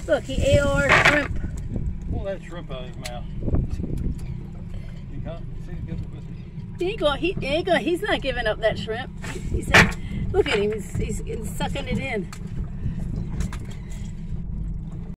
Look, he ate all our shrimp. Pull that shrimp out of his mouth. You can't see it good with me. He's not giving up that shrimp. He said, look at him, he's sucking it in.